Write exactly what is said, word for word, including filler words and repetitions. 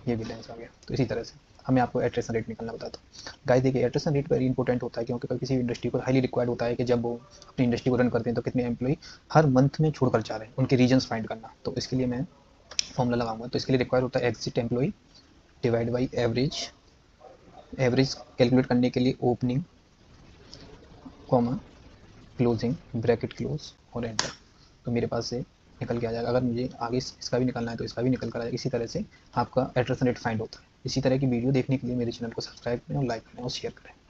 ये भी लेंस आ गया। तो इसी तरह से हमें आपको एट्रेशन रेट निकालना बताता हूँ। गाइस देखिए एट्रेशन रेट वेरी इंपॉर्टेंट होता है, क्योंकि किसी इंडस्ट्री को हाईली रिक्वायर्ड होता है कि जब वो अपनी इंडस्ट्री को रन करते हैं तो कितने एम्प्लॉई हर मंथ में छोड़कर जा रहे हैं, उनके रीजन्स फाइंड करना। तो इसके लिए मैं फॉर्मूला लगाऊंगा। तो इसके लिए रिक्वायर होता है exit employee divide by average, average calculate करने के लिए opening comma closing bracket close और एंटर। तो मेरे पास से निकल के आ जाएगा। अगर मुझे आगे इसका भी निकालना है तो इसका भी निकल कर आएगा। इसी तरह से आपका एट्रेशन रेट फाइंड होता है। इसी तरह की वीडियो देखने के लिए मेरे चैनल को सब्सक्राइब करें और लाइक करें और शेयर करें।